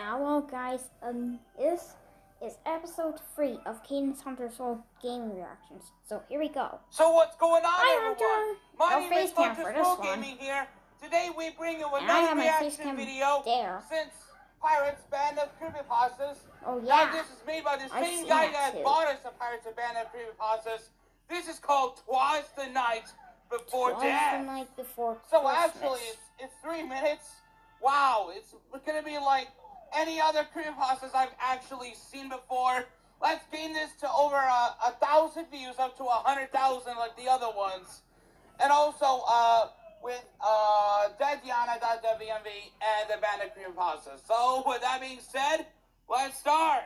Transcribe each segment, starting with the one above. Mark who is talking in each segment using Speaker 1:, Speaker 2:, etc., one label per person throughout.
Speaker 1: Hello guys, this is episode 3 of Kadin's Hunter Soul Gaming Reactions. So here we go.
Speaker 2: So what's going on,
Speaker 1: Hi,
Speaker 2: everyone?
Speaker 1: Hunter.
Speaker 2: My
Speaker 1: No
Speaker 2: name
Speaker 1: face
Speaker 2: is
Speaker 1: cam
Speaker 2: Hunter
Speaker 1: for this
Speaker 2: Soul
Speaker 1: one.
Speaker 2: Gaming here. Today we bring you
Speaker 1: And I have
Speaker 2: another
Speaker 1: my face
Speaker 2: reaction
Speaker 1: cam
Speaker 2: video
Speaker 1: there.
Speaker 2: since Pirates Band of Creepypastas.
Speaker 1: Oh
Speaker 2: Now
Speaker 1: yeah.
Speaker 2: this is made by the
Speaker 1: I've
Speaker 2: same
Speaker 1: seen
Speaker 2: guy
Speaker 1: that
Speaker 2: that
Speaker 1: too.
Speaker 2: bought us a Pirates Band of Creepypastas. This is called Twas the Night Before
Speaker 1: Twas
Speaker 2: Death.
Speaker 1: the night before
Speaker 2: So
Speaker 1: Christmas.
Speaker 2: actually, it's 3 minutes. Wow, it's gonna be like any other creepypastas I've actually seen before. Let's gain this to over 1,000 views, up to 100,000 like the other ones. And also with Dediana.wmv and the Band of Creepypastas. So with that being said, let's start.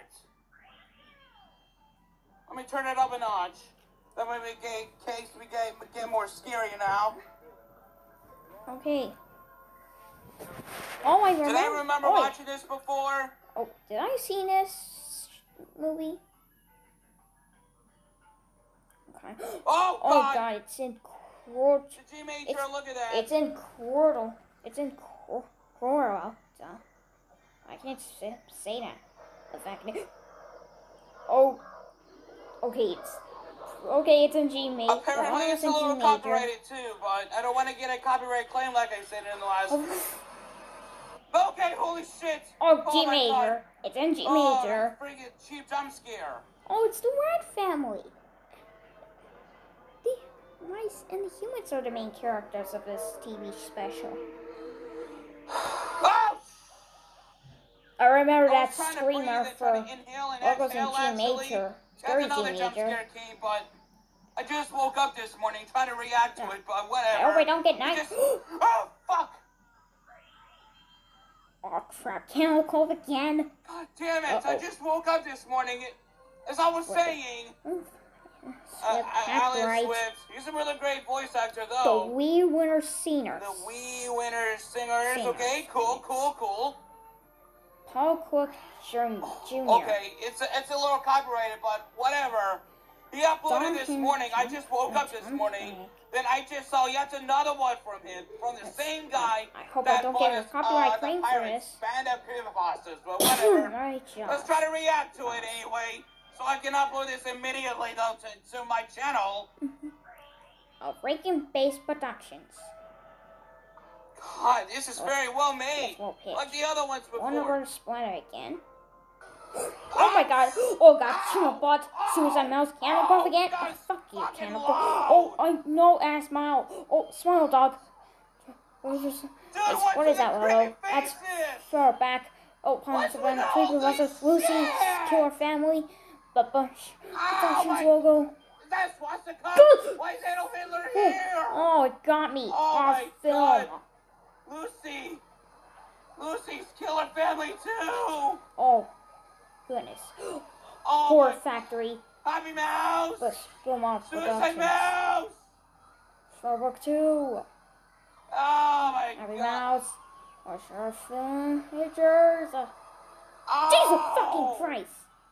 Speaker 2: Let me turn it up a notch. That way we get more scary now.
Speaker 1: Okay. Oh, I remember.
Speaker 2: Did I remember watching this before?
Speaker 1: Oh, did I see this movie? Okay.
Speaker 2: Oh, God!
Speaker 1: Oh God, it's in Coral.
Speaker 2: The G major, look at that.
Speaker 1: It's in Coral. It's in Coral. I can't say that. The fact that. Oh. Okay, it's in G major.
Speaker 2: Apparently it's a little copyrighted too, but I don't want to get a copyright claim like I said in the last. Okay, holy shit.
Speaker 1: Oh, G
Speaker 2: my
Speaker 1: major.
Speaker 2: God.
Speaker 1: It's in G major.
Speaker 2: Freaking cheap jump scare.
Speaker 1: Oh, it's the Rat family. The mice and the humans are the main characters of this TV special.
Speaker 2: Oh!
Speaker 1: I remember that
Speaker 2: trying to
Speaker 1: screamer
Speaker 2: breathe and
Speaker 1: for
Speaker 2: trying to inhale and
Speaker 1: what goes in
Speaker 2: exhale,
Speaker 1: G
Speaker 2: actually.
Speaker 1: major.
Speaker 2: That's
Speaker 1: Scary
Speaker 2: another
Speaker 1: G
Speaker 2: jump
Speaker 1: major.
Speaker 2: scare came, but I just woke up this morning trying to react to it, but whatever.
Speaker 1: I hope I don't get night.
Speaker 2: Oh, fuck!
Speaker 1: Oh crap, Cannibal Cove again.
Speaker 2: God damn it, I just woke up this morning. As I was saying, Alice
Speaker 1: right.
Speaker 2: Swift, he's a really great voice actor,
Speaker 1: The
Speaker 2: though.
Speaker 1: Wee Winner Singers.
Speaker 2: The Wee Winner Singers, okay, cool.
Speaker 1: Paul Cook Jr.
Speaker 2: Okay, it's a little copyrighted, but whatever. He uploaded this morning. I just woke up this morning. Then I just saw yet another one from him, from the same guy.
Speaker 1: I hope I don't get a copyright claim for this.
Speaker 2: Band of Creepypastas, but whatever.
Speaker 1: Right,
Speaker 2: Let's try to react to it anyway, so I can upload this immediately though to my channel.
Speaker 1: Of Rankin Base Productions.
Speaker 2: God, this is very well made,
Speaker 1: well pitched.
Speaker 2: like the other ones before.
Speaker 1: Wonder Splatter again. Oh my God! Oh God! Cannibal Suicide Mouse, Cannibal again. Oh, fuck you, Cannibal. Oh, I know, ass smile. Oh, smile dog. What is that, Lolo? That's far back. Oh, Pirates Band of Creepypastas, Lucy's killer family. But Productions logo.
Speaker 2: That's what's the cut. Why is Adolf Hitler here?
Speaker 1: Oh, it got me.
Speaker 2: Oh my
Speaker 1: film.
Speaker 2: God. Lucy's killer family too.
Speaker 1: Oh. Goodness.
Speaker 2: Oh,
Speaker 1: Horror Factory.
Speaker 2: Happy Mouse.
Speaker 1: Film off
Speaker 2: Suicide Mouse.
Speaker 1: Starbuck 2.
Speaker 2: Oh my
Speaker 1: Happy
Speaker 2: God.
Speaker 1: Mouse. Or Sheriff Pictures.
Speaker 2: Oh.
Speaker 1: Jesus fucking Christ.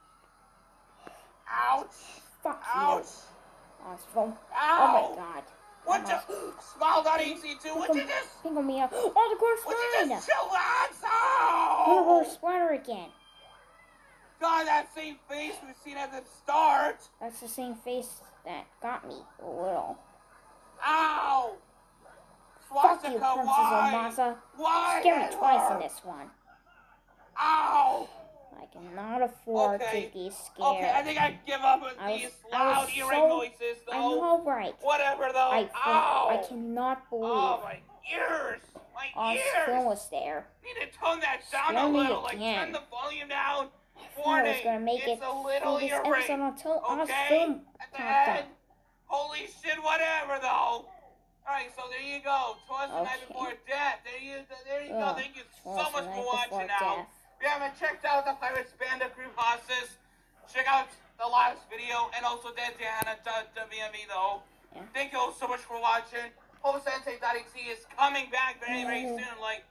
Speaker 2: Ouch.
Speaker 1: Fuck
Speaker 2: Ouch.
Speaker 1: you. Awesome.
Speaker 2: Ow.
Speaker 1: Oh my God.
Speaker 2: What the? Smile.exe2. What you just?
Speaker 1: Pickle me up. Oh, the course
Speaker 2: What you
Speaker 1: fine.
Speaker 2: just chillax?
Speaker 1: Universe
Speaker 2: Oh.
Speaker 1: Splatter again.
Speaker 2: God, that same face we've seen at the start.
Speaker 1: That's the same face that got me a little.
Speaker 2: Ow!
Speaker 1: Fuck you,
Speaker 2: Swastika,
Speaker 1: Princess Omasa.
Speaker 2: Why?
Speaker 1: Scary twice in this one.
Speaker 2: Ow!
Speaker 1: I cannot afford to be scared.
Speaker 2: Okay, I think I give up with these loud earring noises, though.
Speaker 1: I know, right?
Speaker 2: Whatever, though.
Speaker 1: I cannot believe.
Speaker 2: Oh, my ears! My ears!
Speaker 1: Phil was there.
Speaker 2: Need to tone that down a little. Like, turn the volume down.
Speaker 1: I was gonna make it
Speaker 2: a little
Speaker 1: through this
Speaker 2: earring.
Speaker 1: episode until
Speaker 2: Okay?
Speaker 1: Film
Speaker 2: At the
Speaker 1: popped up.
Speaker 2: end. Holy shit, whatever, though. Alright, so there you go. Twas the Night Before Death. There you go. Thank you so much for watching now. If you haven't checked out the Pirates Band of Creepypastas, check out the last video and also Dediana.wmv though.
Speaker 1: Yeah.
Speaker 2: Thank you all so much for watching. HomeSensei.exe is coming back very, very soon. Like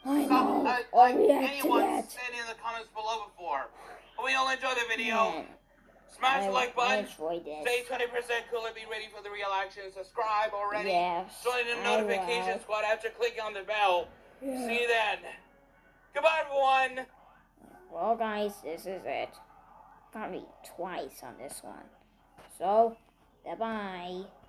Speaker 2: anyone said in the comments below before. Hope you all enjoyed the video. Smash the like button. Stay 20% cooler. Be ready for the real action. Subscribe already.
Speaker 1: Yes,
Speaker 2: Join the notification squad after clicking on the bell. See you then. Goodbye, everyone.
Speaker 1: Well, guys, this is it. Got me twice on this one. So, bye-bye.